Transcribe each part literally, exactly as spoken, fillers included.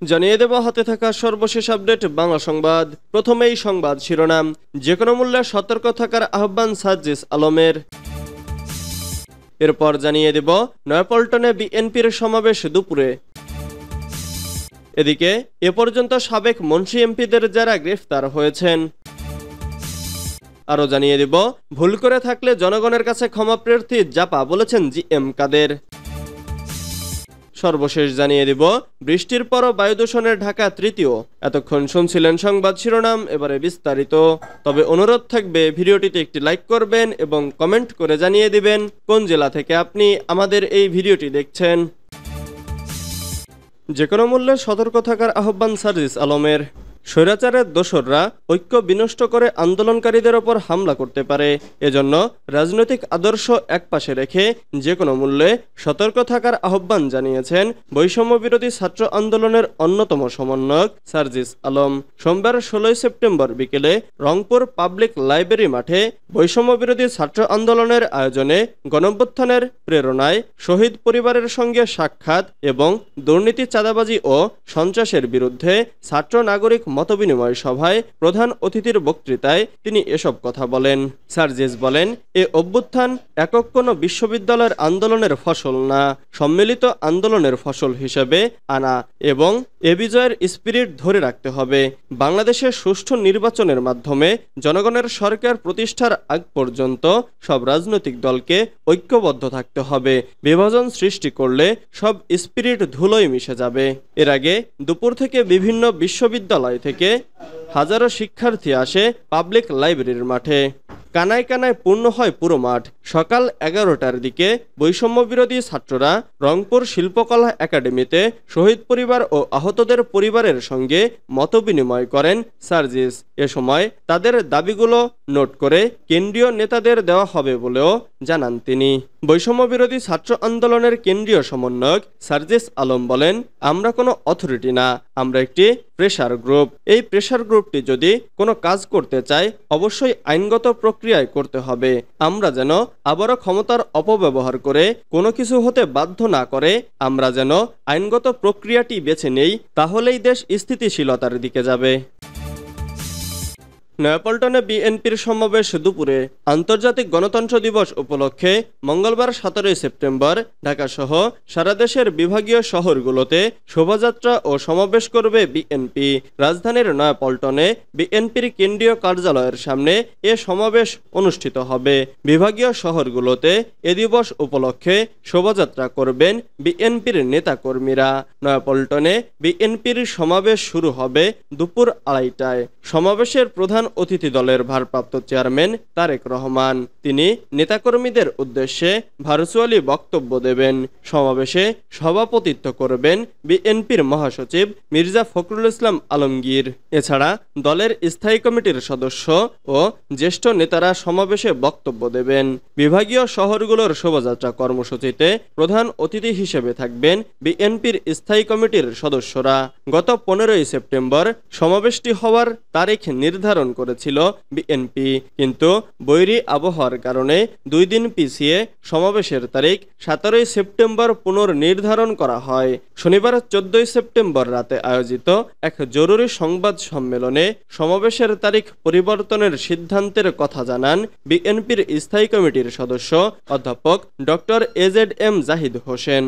জানিয়ে দেব হাতে থাকা সর্বশেষ আপডেট বাংলা সংবাদ। প্রথমেই সংবাদ শিরোনাম। যে কোনো মূল্যে সতর্ক থাকার আহ্বান সার্জিস আলমের। এরপর জানিয়ে দেব নয়াপল্টনে বিএনপির সমাবেশ দুপুরে। এদিকে এ পর্যন্ত সাবেক মন্ত্রী এমপিদের যারা গ্রেফতার হয়েছেন। আরও জানিয়ে দেব ভুল করে থাকলে জনগণের কাছে ক্ষমা প্রার্থী জাপা, বলেছেন জি এম কাদের। সর্বশেষ জানিয়ে দিব বৃষ্টির পরও বায়ু দূষণের ঢাকা তৃতীয়। এতক্ষণ শুনছিলেন সংবাদ শিরোনাম, এবারে বিস্তারিত। তবে অনুরোধ থাকবে ভিডিওটিতে একটি লাইক করবেন এবং কমেন্ট করে জানিয়ে দিবেন কোন জেলা থেকে আপনি আমাদের এই ভিডিওটি দেখছেন। যে কোনো মূল্যে সতর্ক থাকার আহ্বান সার্জিস আলমের। স্বৈরাচারের দোসররা ঐক্য বিনষ্ট করে আন্দোলনকারীদের ওপর হামলা করতে পারে। এজন্য রাজনৈতিক আদর্শ একপাশে রেখে যে কোনো মূল্যে সতর্ক থাকার আহ্বান জানিয়েছেন বৈষম্য বিরোধী ছাত্র আন্দোলনের অন্যতম সমন্বয়ক সার্জিস আলম। সোমবার ষোলোই সেপ্টেম্বর বিকেলে রংপুর পাবলিক লাইব্রেরি মাঠে বৈষম্য বিরোধী ছাত্র আন্দোলনের আয়োজনে গণঅভ্যুত্থানের প্রেরণায় শহীদ পরিবারের সঙ্গে সাক্ষাৎ এবং দুর্নীতি, চাঁদাবাজি ও সন্ত্রাসের বিরুদ্ধে ছাত্র নাগরিক মতবিনিময় সভায় প্রধান অতিথির বক্তৃতায় তিনি এসব কথা বলেন। সার্জিস বলেন, এ অভ্যুত্থান একক কোনো বিশ্ববিদ্যালয়ের আন্দোলনের ফসল না, সম্মিলিত আন্দোলনের ফসল হিসেবে আনা এবং এ বিজয়ের স্পিরিট ধরে রাখতে হবে। বাংলাদেশের সুষ্ঠু নির্বাচনের মাধ্যমে জনগণের সরকার প্রতিষ্ঠার আগ পর্যন্ত সব রাজনৈতিক দলকে ঐক্যবদ্ধ থাকতে হবে। বিভাজন সৃষ্টি করলে সব স্পিরিট ধুলোয় মিশে যাবে। এর আগে দুপুর থেকে বিভিন্ন বিশ্ববিদ্যালয় থেকে হাজারো শিক্ষার্থী আসে পাবলিক লাইব্রেরির মাঠে। কানায় কানায় পূর্ণ হয় পুরো মাঠ। সকাল এগারোটার দিকে বৈষম্য বিরোধী ছাত্ররা রংপুর শিল্পকলা একাডেমিতে শহীদ পরিবার ও আহতদের পরিবারের সঙ্গে মতবিনিময় করেন সার্জিস। এ সময় তাদের দাবিগুলো নোট করে কেন্দ্রীয় নেতাদের দেওয়া হবে বলেও জানান তিনি। বৈষম্য বিরোধী ছাত্র আন্দোলনের কেন্দ্রীয় সমন্বয়ক সার্জিস আলম বলেন, আমরা কোনো অথরিটি না, আমরা একটি প্রেসার গ্রুপ। এই প্রেসার গ্রুপটি যদি কোনো কাজ করতে চায় অবশ্যই আইনগত প্রক্রিয়ায় করতে হবে। আমরা যেন আবারও ক্ষমতার অপব্যবহার করে কোনো কিছু হতে বাধ্য না করে আমরা যেন আইনগত প্রক্রিয়াটি বেছে নেই, তাহলেই দেশ স্থিতিশীলতার দিকে যাবে। নয়াপল্টনে বিএনপির সমাবেশ দুপুরে। আন্তর্জাতিক গণতন্ত্র দিবস উপলক্ষে মঙ্গলবার সতেরোই সেপ্টেম্বর ঢাকাসহ সারা দেশের বিভাগীয় শহরগুলোতে শোভাযাত্রা ও সমাবেশ করবে বিএনপি। রাজধানীর নয়াপল্টনে বিএনপির কেন্দ্রীয় কার্যালয়ের সামনে এ সমাবেশ অনুষ্ঠিত হবে। বিভাগীয় শহরগুলোতে এ দিবস উপলক্ষে শোভাযাত্রা করবেন বিএনপির নেতাকর্মীরা। নয়াপল্টনে বিএনপির সমাবেশ শুরু হবে দুপুর আড়াইটায়। সমাবেশের প্রধান অতিথি দলের ভারপ্রাপ্ত চেয়ারম্যান তারেক রহমান। তিনি নেতাকর্মীদের উদ্দেশ্যে ভার্চুয়ালি বক্তব্য দেবেন। সমাবেশে সভাপতিত্ব করবেন বিএনপির মহাসচিব মির্জা ফখরুল ইসলাম আলমগীর। এছাড়া দলের স্থায়ী কমিটির সদস্য ও জ্যেষ্ঠ নেতারা সমাবেশে বক্তব্য দেবেন। বিভাগীয় শহরগুলোর শোভাযাত্রা কর্মসূচিতে প্রধান অতিথি হিসেবে থাকবেন বিএনপির স্থায়ী কমিটির সদস্যরা। গত পনেরোই সেপ্টেম্বর সমাবেশটি হওয়ার তারিখ নির্ধারণ করেছিল বিএনপি, কিন্তু বৈরী আবহাওয়ার কারণে দুই দিন পিছিয়ে সমাবেশের তারিখ সতেরোই সেপ্টেম্বর পুনর্নির্ধারণ করা হয়। শনিবার চোদ্দই সেপ্টেম্বর রাতে আয়োজিত এক জরুরি সংবাদ সম্মেলনে সমাবেশের তারিখ পরিবর্তনের সিদ্ধান্তের কথা জানান বিএনপির স্থায়ী কমিটির সদস্য অধ্যাপক doctor A Z M Zahid Hossain.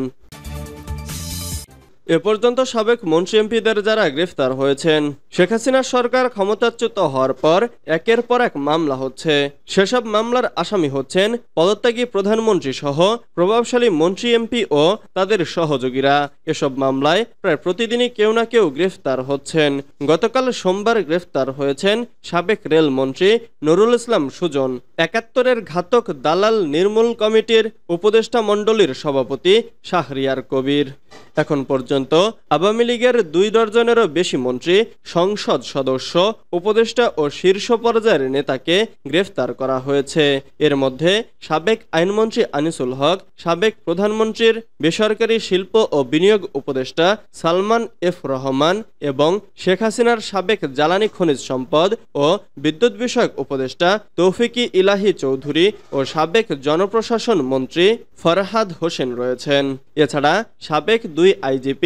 এ পর্যন্ত সাবেক মন্ত্রী এমপিদের যারা গ্রেফতার হয়েছেন। শেখ হাসিনার সরকার ক্ষমতাচ্যুত হওয়ার পর একের পর এক মামলা হচ্ছে। সেসব মামলার আসামি হচ্ছেন পদত্যাগী প্রধানমন্ত্রী সহ প্রভাবশালী মন্ত্রী এমপি ও তাদের সহযোগীরা। এসব মামলায় প্রায় প্রতিদিনই কেউ না কেউ গ্রেফতার হচ্ছেন। গতকাল সোমবার গ্রেফতার হয়েছেন সাবেক রেলমন্ত্রী নুরুল ইসলাম সুজন, একাত্তরের ঘাতক দালাল নির্মূল কমিটির উপদেষ্টা মণ্ডলীর সভাপতি শাহরিয়ার কবির। এখন পর্যন্ত আওয়ামী লীগের দুই ডজনেরও বেশি মন্ত্রী, সংসদ সদস্য, উপদেষ্টা ও শীর্ষ পর্যায়ের নেতাকে গ্রেফতার করা হয়েছে। এর মধ্যে সাবেক আইনমন্ত্রী আনিসুল হক, সাবেক প্রধানমন্ত্রীর বেসরকারি শিল্প ও বিনিয়োগ উপদেষ্টা সালমান এফ রহমান এবং শেখ হাসিনার সাবেক জ্বালানি খনিজ সম্পদ ও বিদ্যুৎ বিষয়ক উপদেষ্টা তৌফিকি ইলাহি চৌধুরী ও সাবেক জনপ্রশাসন মন্ত্রী ফরহাদ হোসেন রয়েছেন। এছাড়া সাবেক দুই আইজিপি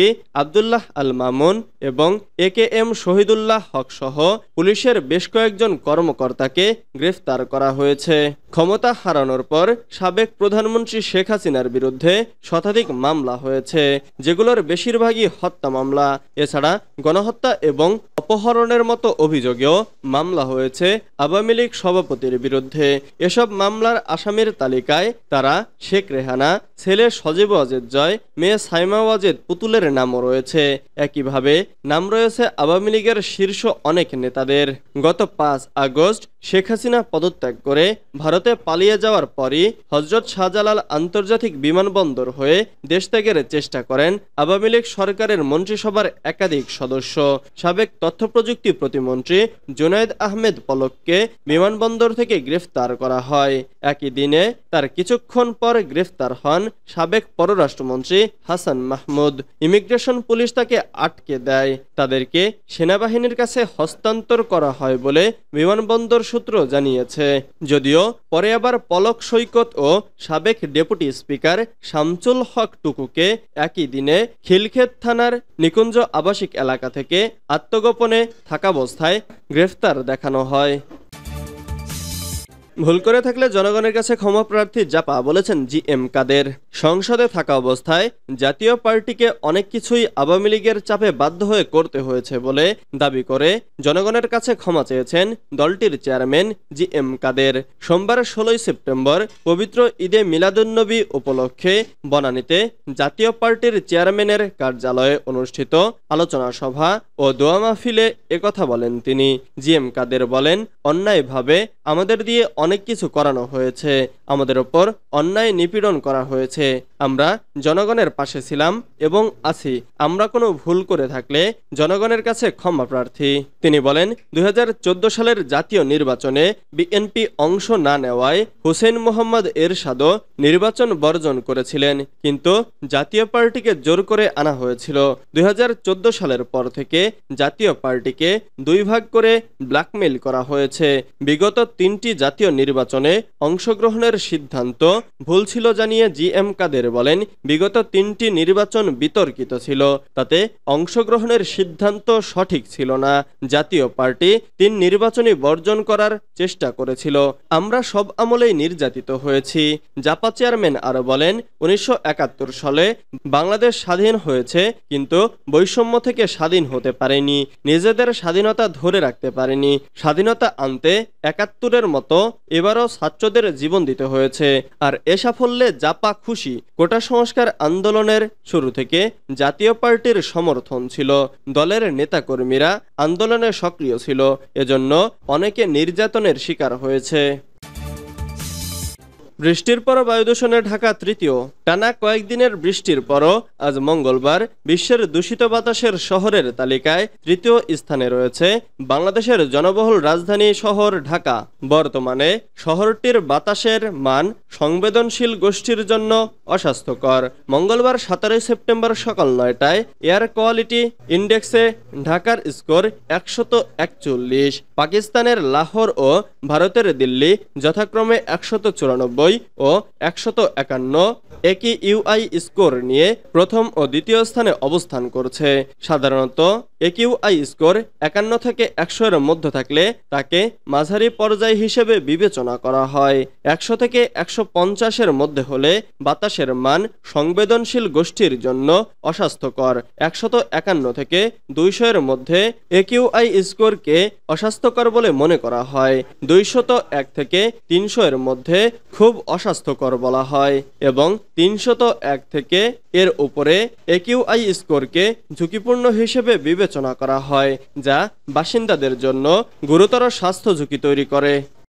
এসপি আবদুল্লাহ আল মামুন এবং এ কে এম শহীদুল্লাহ হক সহ পুলিশের বেশ কয়েকজন কর্মকর্তাকে গ্রেফতার করা হয়েছে। ক্ষমতা হারানোর পর সাবেক প্রধানমন্ত্রী শেখ হাসিনার বিরুদ্ধে শতাধিক মামলা হয়েছে, যেগুলোর বেশিরভাগই হত্যা মামলা। এছাড়া গণহত্যা এবং অপহরণের মতো অভিযোগেও মামলা হয়েছে আওয়ামী লীগ সভাপতির বিরুদ্ধে। এসব মামলার আসামির তালিকায় তারা শেখ রেহানা, ছেলে সজীব ওয়াজেদ জয়, মেয়ে সাইমা ওয়াজেদ পুতুলের নামও রয়েছে। একইভাবে নাম রয়েছে আওয়ামী লীগের শীর্ষ অনেক নেতাদের। গত পাঁচ আগস্ট শেখ হাসিনা পদত্যাগ করে ভারতে পালিয়ে যাওয়ার পরই হজরত শাহজালাল আন্তর্জাতিক বিমানবন্দর হয়ে দেশ ত্যাগের চেষ্টা করেন আওয়ামী লীগ সরকারের মন্ত্রিসভার একাধিক সদস্য। সাবেক তথ্য প্রযুক্তি প্রতিমন্ত্রী জুনায়েদ আহমেদ পলককে বিমানবন্দর থেকে গ্রেফতার করা হয়। একই দিনে তার কিছুক্ষণ পর গ্রেফতার হন সাবেক পররাষ্ট্রমন্ত্রী হাসান মাহমুদ। ইমিগ্রেশন পুলিশ তাকে আটকে দেয়। তাদেরকে সেনাবাহিনীর কাছে হস্তান্তর করা হয় বলে বিমানবন্দর সূত্র জানিয়েছে। যদিও পরে আবার পলক সৈকত ও সাবেক ডেপুটি স্পিকার শামসুল হক টুকুকে একই দিনে খিলক্ষেত থানার নিকুঞ্জ আবাসিক এলাকা থেকে আত্মগোপনে থাকাবস্থায় গ্রেফতার দেখানো হয়। ভুল করে থাকলে জনগণের কাছে ক্ষমা প্রার্থী জাপা, বলেছেন জি এম কাদের। সংসদে থাকা অবস্থায় জাতীয় পার্টিকে অনেক কিছুই আওয়ামী লীগের চাপে বাধ্য হয়ে করতে হয়েছে বলে দাবি করে জনগণের কাছে ক্ষমা চেয়েছেন দলটির চেয়ারম্যান জি এম কাদের। সোমবার ষোলোই সেপ্টেম্বর পবিত্র ঈদে মিলাদুন্নবী উপলক্ষে বনানীতে জাতীয় পার্টির চেয়ারম্যানের কার্যালয়ে অনুষ্ঠিত আলোচনা সভা ও দোয়া মাহফিলে একথা বলেন তিনি। জি এম কাদের বলেন, অন্যায়ভাবে আমাদের দিয়ে অনেক কিছু করানো হয়েছে, আমাদের ওপর অন্যায় নিপীড়ন করা হয়েছে। আমরা জনগণের পাশে ছিলাম এবং আছি। আমরা কোনো ভুল করে থাকলে জনগণের কাছে ক্ষমা প্রার্থী। তিনি বলেন, দুই হাজার চোদ্দ সালের জাতীয় নির্বাচনে বিএনপি অংশ না নেওয়ায় হুসেইন মোহাম্মদ এরশাদও নির্বাচন বর্জন করেছিলেন, কিন্তু জাতীয় পার্টিকে জোর করে আনা হয়েছিল। দুই হাজার চোদ্দ সালের পর থেকে জাতীয় পার্টিকে দুই ভাগ করে ব্ল্যাকমেইল করা হয়েছে। বিগত তিনটি জাতীয় নির্বাচনে অংশগ্রহণের সিদ্ধান্ত ভুল ছিল জানিয়ে জি এম কাদের বলেন, বিগত তিনটি নির্বাচন বিতর্কিত ছিল, তাতে অংশগ্রহণের সিদ্ধান্ত সঠিক ছিল না। জাতীয় পার্টি তিন নির্বাচনী বর্জন করার চেষ্টা করেছিল। আমরা সব আমলেই নির্যাতিত হয়েছি। জাপা চেয়ারম্যান আরো বলেন, উনিশশো একাত্তর সালে বাংলাদেশ স্বাধীন হয়েছে, কিন্তু বৈষম্য থেকে স্বাধীন হতে পারেনি, নিজেদের স্বাধীনতা ধরে রাখতে পারেনি। স্বাধীনতা আনতে একাত্তরের মতো এবারও ছাত্রদের জীবন দিতে হয়েছে। আর এ সাফল্যে জাপা খুশি। কোটা সংস্কার আন্দোলনের শুরু থেকে জাতীয় পার্টির সমর্থন ছিল। দলের নেতাকর্মীরা আন্দোলনে সক্রিয় ছিল, এজন্য অনেকে নির্যাতনের শিকার হয়েছে। বৃষ্টির পর বায়ু দূষণে ঢাকা তৃতীয়। টানা কয়েকদিনের বৃষ্টির পরও আজ মঙ্গলবার বিশ্বের দূষিত বাতাসের শহরের তালিকায় তৃতীয় স্থানে রয়েছে বাংলাদেশের জনবহুল রাজধানী শহর ঢাকা। বর্তমানে শহরটির বাতাসের মান সংবেদনশীল গোষ্ঠীর জন্য অস্বাস্থ্যকর। মঙ্গলবার সতেরোই সেপ্টেম্বর সকাল নয়টায় এয়ার কোয়ালিটি ইন্ডেক্সে ঢাকার স্কোর একশত একচল্লিশ, পাকিস্তানের লাহোর ও ভারতের দিল্লি যথাক্রমে একশত চুরানব্বই ও একশত একান্ন একই ইউআই স্কোর নিয়ে প্রথম ও দ্বিতীয় স্থানে অবস্থান করছে। সাধারণত একিউআই স্কোর একান্ন থেকে একশো এর মধ্যে থাকলে তাকে মাঝারি পর্যায় হিসেবে বিবেচনা করা হয়। একশো থেকে একশো পঞ্চাশের মধ্যে হলে বাতাসের মান সংবেদনশীল গোষ্ঠীর জন্য অস্বাস্থ্যকর। একশত একান্ন থেকে দুইশো এর মধ্যে একিউআই স্কোরকে অস্বাস্থ্যকর বলে মনে করা হয়। দুইশত এক থেকে তিনশো এর মধ্যে খুব অস্বাস্থ্যকর বলা হয় এবং তিনশত এক থেকে এর উপরে একিউআই স্কোরকে ঝুঁকিপূর্ণ হিসেবে বিবেচনা করা হয়, যা বাসিন্দাদের জন্য গুরুতর স্বাস্থ্য ঝুঁকি তৈরি করে।